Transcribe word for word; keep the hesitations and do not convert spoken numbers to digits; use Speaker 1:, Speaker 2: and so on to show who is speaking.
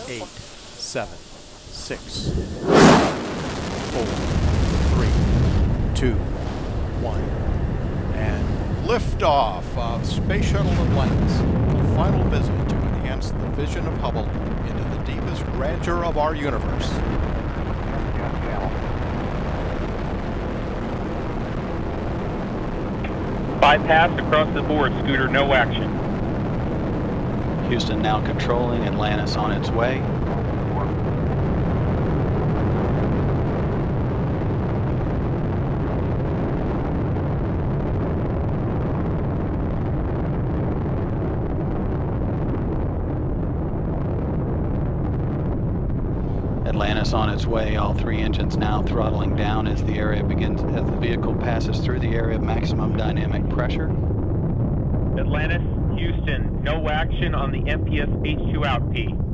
Speaker 1: eight, seven, six, four, three, two, one, and liftoff of Space Shuttle Atlantis, the final visit to enhance the vision of Hubble into the deepest grandeur of our universe.
Speaker 2: Bypass across the board, Scooter, no action.
Speaker 3: Houston now controlling, Atlantis on its way. Atlantis on its way, all three engines now throttling down as the area begins, as the vehicle passes through the area of maximum dynamic pressure.
Speaker 2: Atlantis, Houston, no action on the M P S H two out P.